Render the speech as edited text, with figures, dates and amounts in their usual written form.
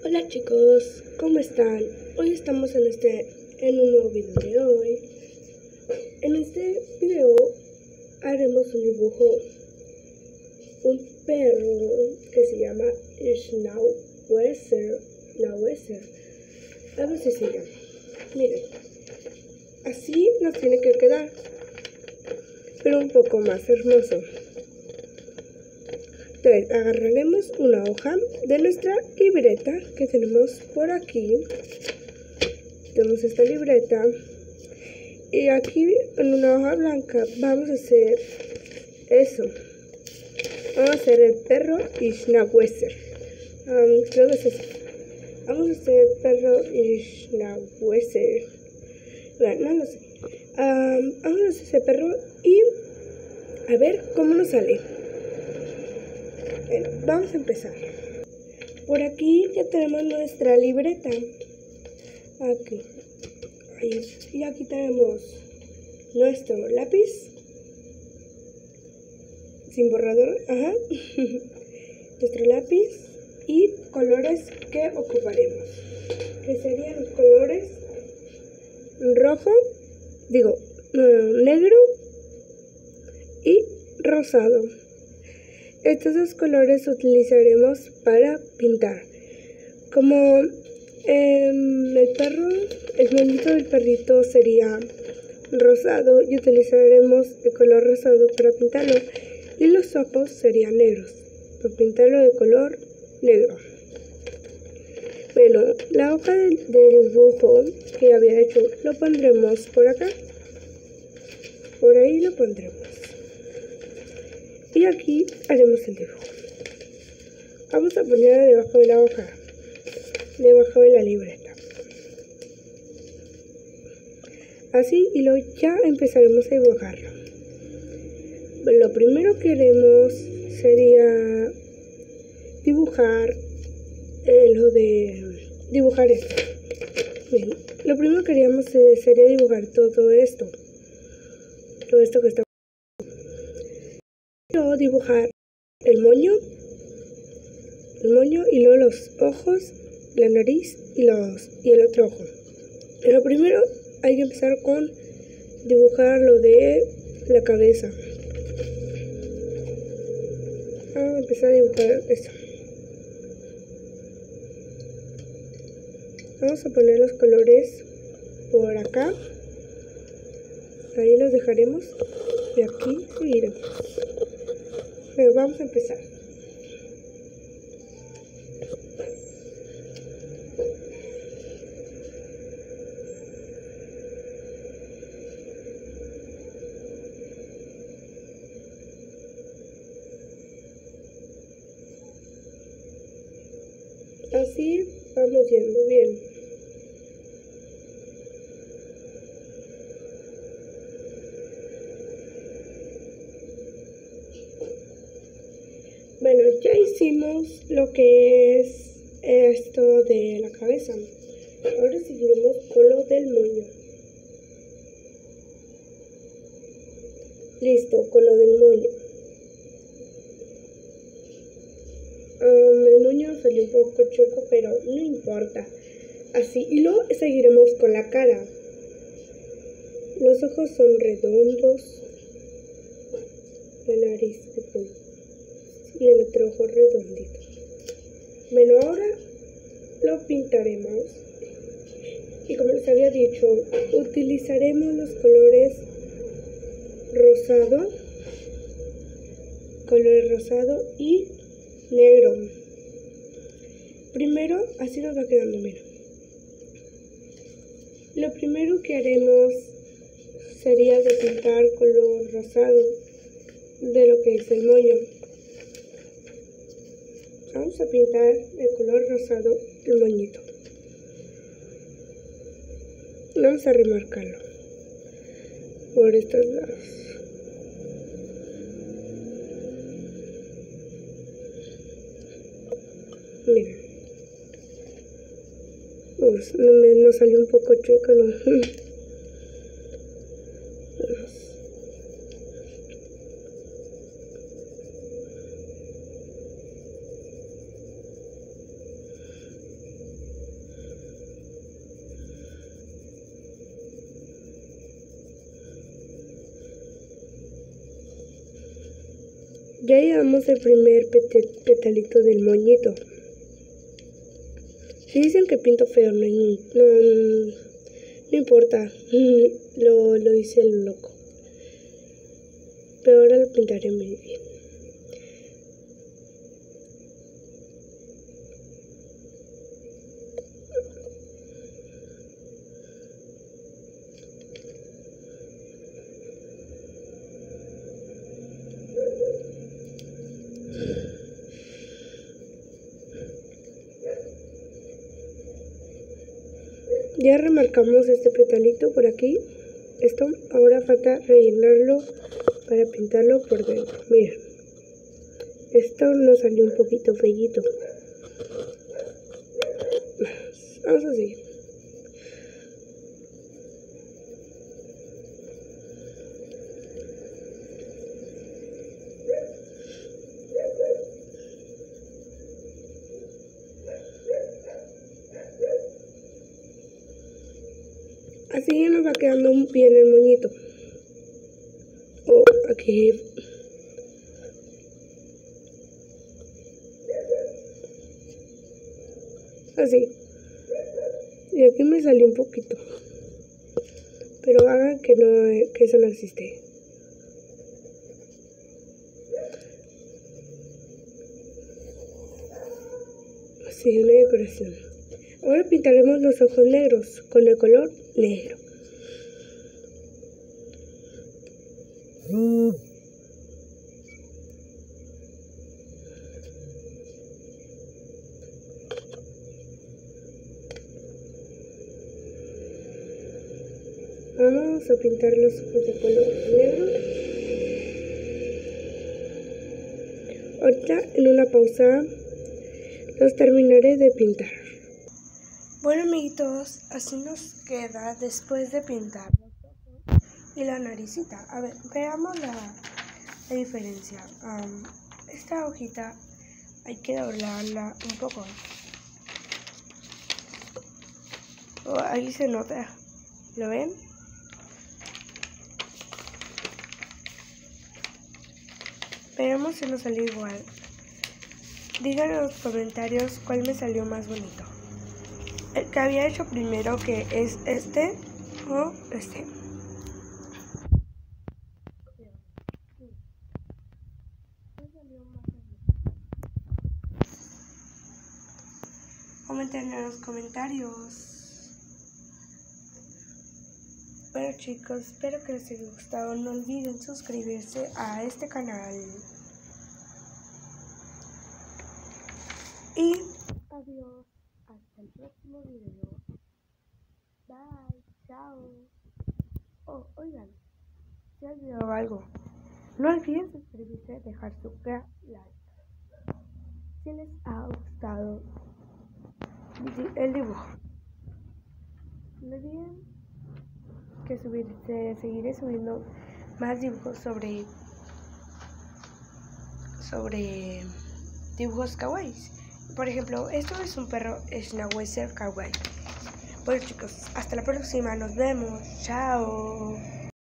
Hola chicos, ¿cómo están? Hoy estamos en un nuevo video de hoy. En este video haremos un dibujo, un perro que se llama Schnauzer, algo así se llama. Miren, así nos tiene que quedar, pero un poco más hermoso. Entonces agarraremos una hoja de nuestra libreta que tenemos por aquí. Tenemos esta libreta y aquí en una hoja blanca vamos a hacer eso. Vamos a hacer el perro Schnauzer. Creo que es eso. Vamos a hacer el perro Schnauzer. Bueno, no lo sé. Vamos a hacer ese perro y a ver cómo nos sale. Bueno, vamos a empezar. Por aquí ya tenemos nuestra libreta. Aquí. Ahí. Y aquí tenemos nuestro lápiz. Sin borrador. Ajá. Nuestro lápiz. Y colores que ocuparemos. Que serían los colores rojo. Negro. Y rosado. Estos dos colores utilizaremos para pintar. Como el monito del perrito sería rosado y utilizaremos el color rosado para pintarlo. Y los ojos serían negros, para pintarlo de color negro. Bueno, la hoja de dibujo que había hecho lo pondremos por acá. Por ahí lo pondremos. Y aquí haremos el dibujo. Vamos a ponerlo debajo de la hoja, debajo de la libreta. Así, y luego ya empezaremos a dibujarlo. Lo primero que haremos sería dibujar dibujar esto. Bien, lo primero que haríamos sería dibujar todo esto que está. Luego dibujar el moño y luego los ojos, la nariz y el otro ojo. Pero primero hay que empezar con dibujar lo de la cabeza. Vamos a empezar a dibujar esto. Vamos a poner los colores por acá. Ahí los dejaremos y aquí seguiremos. Pero vamos a empezar. Así vamos yendo bien. Bueno, ya hicimos lo que es esto de la cabeza. Ahora seguiremos con lo del moño. Listo, con lo del moño. El moño salió un poco chueco, pero no importa. Así, y luego seguiremos con la cara. Los ojos son redondos. La nariz de pollo. Y el otro ojo redondito. Bueno, ahora lo pintaremos. Y como les había dicho, utilizaremos los colores color rosado y negro. Primero, así nos va quedando, mira. Lo primero que haremos sería de pintar color rosado de lo que es el moño. Vamos a pintar el color rosado el moñito. Vamos a remarcarlo por estos lados. Miren. Nos salió un poco chueco, ¿no? Ya llevamos el primer petalito del moñito. Si dicen que pinto feo, no importa. Lo hice el loco. Pero ahora lo pintaré muy bien. Ya remarcamos este petalito por aquí. Esto ahora falta rellenarlo para pintarlo por dentro. Miren, esto nos salió un poquito feíto. Vamos a seguir. Así ya nos va quedando bien el moñito. Aquí. Así. Y aquí me salió un poquito. Pero hagan que eso no existe. Así, una decoración. Ahora pintaremos los ojos negros con el color negro. Vamos a pintar los ojos de color negro. Ahorita en una pausa los terminaré de pintar. Bueno amiguitos, así nos queda después de pintar los ojos y la naricita. A ver, veamos la diferencia. Esta hojita hay que doblarla un poco. Ahí se nota, ¿lo ven? Esperemos si nos salió igual. Díganme en los comentarios cuál me salió más bonito. El que había hecho primero, que es este o este. Comenten en los comentarios. Bueno chicos, espero que les haya gustado. No olviden suscribirse a este canal. Y adiós. Hasta el próximo video. Bye. Chao. Oigan, se ha olvidado algo. No olviden suscribirse y dejar su like. Si les ha gustado el dibujo. No olviden que seguiré subiendo más dibujos sobre dibujos kawaii. Por ejemplo, esto es un perro Schnauzer kawaii. Bueno chicos, hasta la próxima, nos vemos, chao.